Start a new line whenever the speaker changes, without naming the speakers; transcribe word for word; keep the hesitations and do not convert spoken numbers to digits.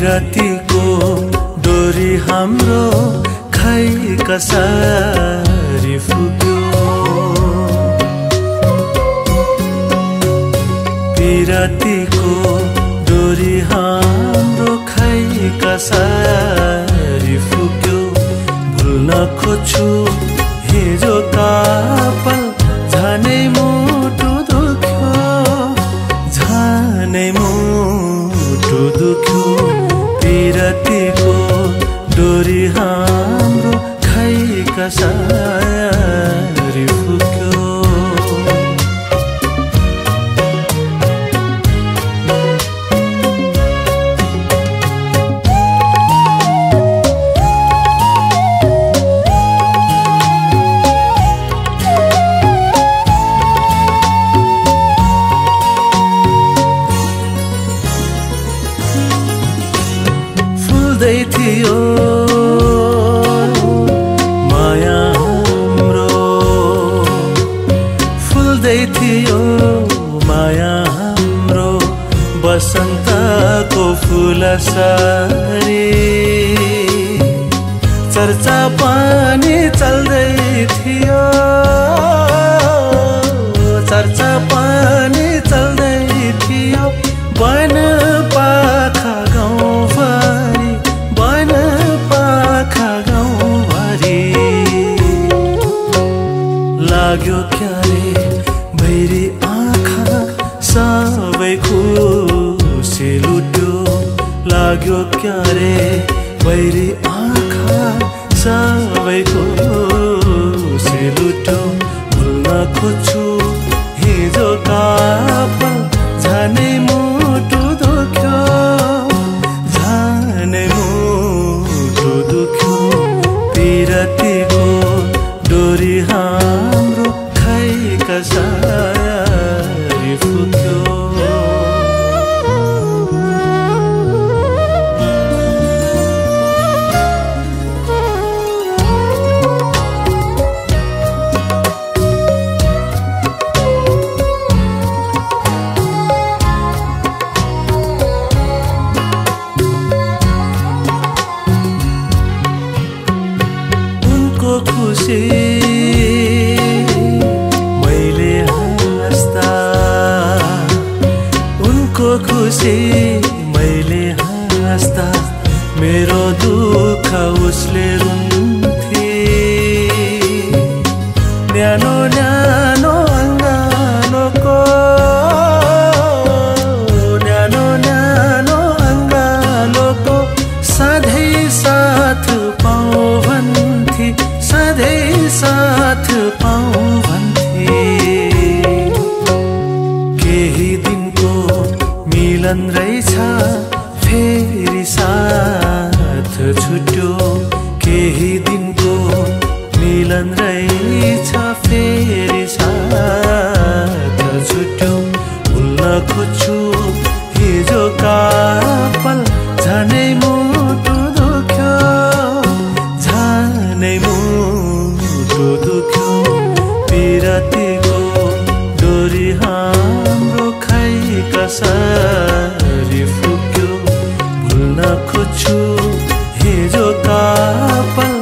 पिरतीको डोरी हाम्रो खै कसरी फुक्यो। पिरतीको डोरी हाम्रो खै कसरी फुक्यो। भुल्न खोज्छु हिजोका पल, झनै मुटु दुख्यो, झनै मुटु दुख्यो। पिरतीको डोरी हाम्रो खै कसरी फुक्यो। फुल्दै थियो माया हाम्रो, फुल्दै थियो माया हाम्रो, बसन्तको फुलसरी। चर्चा पनि चल्दै थियो, चर्चा पनि चल्दै थियो, वन पाखा गाउँभरि, वन पाखा गाउँभरि। लाग्यो क्यारे भैरी आँखा, सबै खुसी लुट्यो। लाग्यो क्यारे भैरी आँखा, सबै खुसी लुट्यो। भुल्न खोज्छु हिजोका पल, झनै मुटु दुख्यो, झनै मुटु दुख्यो। पिरतीको डोरी हाम्रो खै कसरी फुक्यो। खुसी मैले हाँस्दा, उनको खुसी मैले हाँस्दा, मेरो दुःख उसले रुन्थे। न्यानो न्यानो अङ्गालोको, न्यानो न्यानो अङ्गालोको, सधैँ साथ पाऊँ भन्थे, सधैँ साथ पाऊँ भन्थे। केही दिनको मिलन रहेछ, फेरि साथ छुट्यो। केही दिनको मिलन रहेछ, फेरि साथ छुट्यो। भुल्न खोज्छु हिजोका पल, झनै मुटु दुख्यो, झनै मुटु दुख्यो। पिरतीको डोरी हाम्रो खै कसरी फुक्यो। भुल्न खोज्छु हिजोका पल,